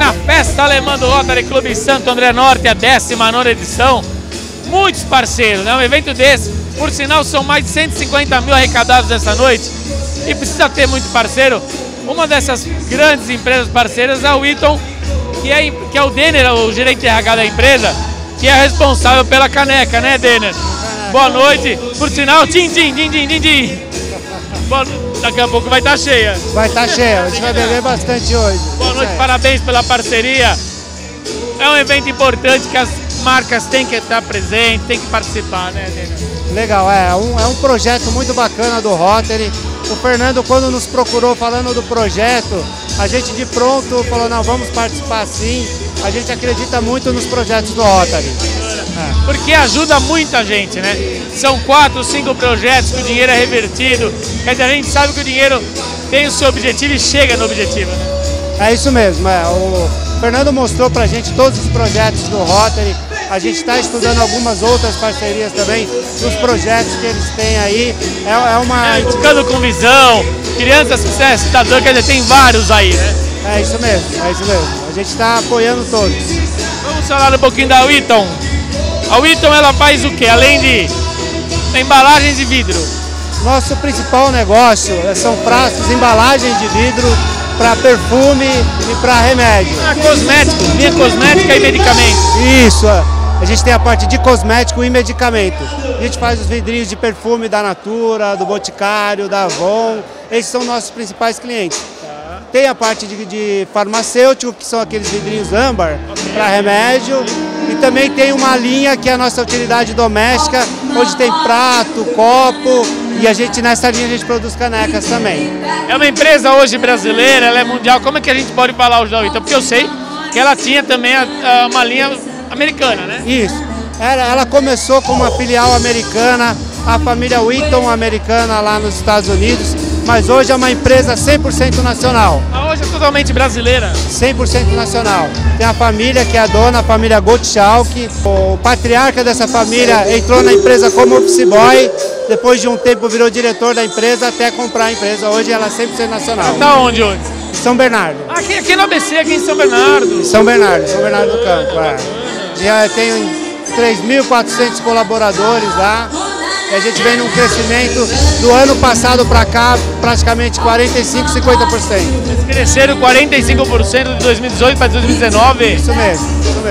na Festa Alemã do Rotary Clube Santo André Norte, a 19ª edição. Muitos parceiros, né? Um evento desse, por sinal, são mais de 150 mil arrecadados nessa noite e precisa ter muito parceiro. Uma dessas grandes empresas parceiras é a Wheaton, que é o Denner, o gerente RH da empresa, que é responsável pela caneca, né, Denner? Boa noite. Por sinal, din-din. Daqui a pouco vai estar cheia. Vai estar cheia, a gente vai beber bastante hoje. Boa noite, parabéns pela parceria. É um evento importante que as marcas têm que estar presentes, têm que participar, né, Denner? Legal, é um projeto muito bacana do Rotary. O Fernando, quando nos procurou falando do projeto, a gente de pronto falou, não, vamos participar sim. A gente acredita muito nos projetos do Rotary. Porque ajuda muita gente, né? São 4, 5 projetos que o dinheiro é revertido. Quer dizer, a gente sabe que o dinheiro tem o seu objetivo e chega no objetivo, né? É isso mesmo, o Fernando mostrou pra gente todos os projetos do Rotary. A gente está estudando algumas outras parcerias também, dos projetos que eles têm aí. Educando com visão, crianças que são cidadãos, quer dizer, tem vários aí, né? É isso mesmo, é isso mesmo. A gente está apoiando todos. Vamos falar um pouquinho da Wheaton. A Wheaton, ela faz o quê? Além de embalagens de vidro? Nosso principal negócio são frascos, embalagens de vidro para perfume e para remédio. Cosmético, linha cosmética e medicamento. Isso, a gente tem a parte de cosmético e medicamento. A gente faz os vidrinhos de perfume da Natura, do Boticário, da Avon. Esses são nossos principais clientes. Tem a parte de farmacêutico, que são aqueles vidrinhos âmbar para remédio. E também tem uma linha que é a nossa utilidade doméstica, onde tem prato, copo, e nessa linha a gente produz canecas também. É uma empresa hoje brasileira, ela é mundial. Como é que a gente pode falar hoje da Wheaton? Porque eu sei que ela tinha também uma linha americana, né? Isso. Ela começou com uma filial americana, a família Wheaton americana lá nos Estados Unidos, mas hoje é uma empresa 100% nacional. Hoje é totalmente brasileira? 100% nacional. Tem a família que é a dona, a família Gottschalk. O patriarca dessa família entrou na empresa como office boy, depois de um tempo virou diretor da empresa até comprar a empresa. Hoje ela é 100% nacional. Está onde hoje? São Bernardo. Aqui no ABC, aqui em São Bernardo. São Bernardo do Campo. Já tem 3.400 colaboradores lá. E a gente vem num crescimento do ano passado para cá, praticamente 45%, 50%. Eles cresceram 45% de 2018 para 2019? Isso mesmo.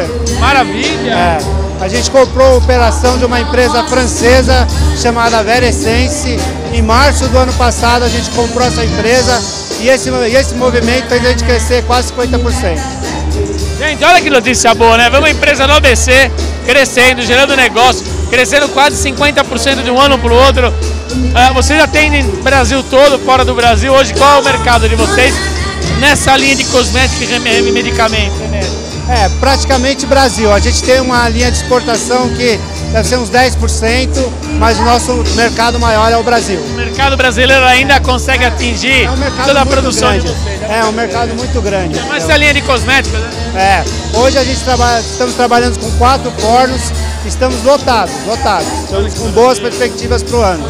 Maravilha! A gente comprou a operação de uma empresa francesa chamada Veressence. Em março do ano passado a gente comprou essa empresa e esse movimento fez a gente crescer quase 50%. Gente, olha que notícia boa, né? Vemos uma empresa no ABC crescendo, gerando negócio, crescendo quase 50% de um ano para o outro. Vocês atendem o Brasil todo, fora do Brasil. Hoje, qual é o mercado de vocês nessa linha de cosméticos e medicamentos, né? Praticamente Brasil. A gente tem uma linha de exportação que deve ser uns 10%, mas o nosso mercado maior é o Brasil. O mercado brasileiro ainda consegue atingir toda a produção de vocês, né? É um mercado muito grande. Mas essa linha de cosméticos, né? Hoje a gente estamos trabalhando com 4 fornos, estamos lotados. Estamos com boas perspectivas para o ano.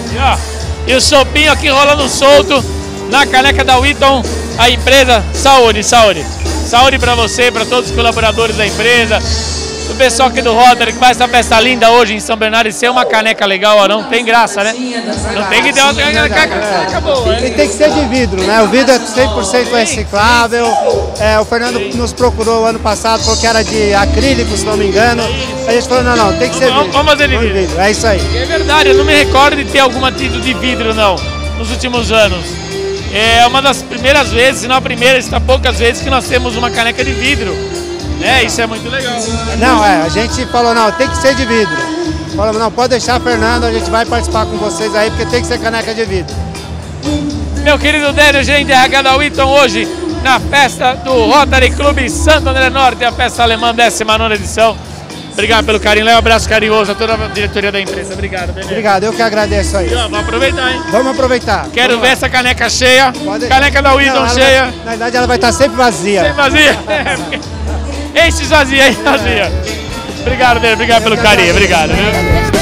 E o sopinho aqui rolando solto na caneca da Wheaton, a empresa. Saúde. Saúde para você, para todos os colaboradores da empresa, o pessoal aqui do Rotary que faz essa festa linda hoje em São Bernardo. E ser uma caneca legal, não tem graça, né? Não tem que ter uma caneca boa, né? E tem que ser de vidro, né? O vidro é 100% reciclável. O Fernando nos procurou ano passado, falou que era de acrílico, se não me engano. A gente falou, não, tem que ser vidro. Vamos fazer de vidro. É isso aí. É verdade, eu não me recordo de ter alguma título de vidro, não, nos últimos anos. É uma das primeiras vezes, se não a primeira, está poucas vezes que nós temos uma caneca de vidro. Isso é muito legal. Não, a gente falou, não, tem que ser de vidro. Falamos, não, pode deixar, Fernando, a gente vai participar com vocês aí, porque tem que ser caneca de vidro. Meu querido Délio, gerente RH da Wheaton, hoje na festa do Rotary Clube Santo André Norte, a festa alemã 19ª edição. Obrigado pelo carinho, um abraço carinhoso a toda a diretoria da empresa. Obrigado, Délio. Obrigado, eu que agradeço aí. Vamos aproveitar, hein? Vamos aproveitar. Quero ver essa caneca cheia, caneca da Wheaton cheia. Na verdade ela vai estar sempre vazia. Sempre vazia? Enche vazia, vazia. Obrigado, Délio, obrigado pelo carinho, obrigado.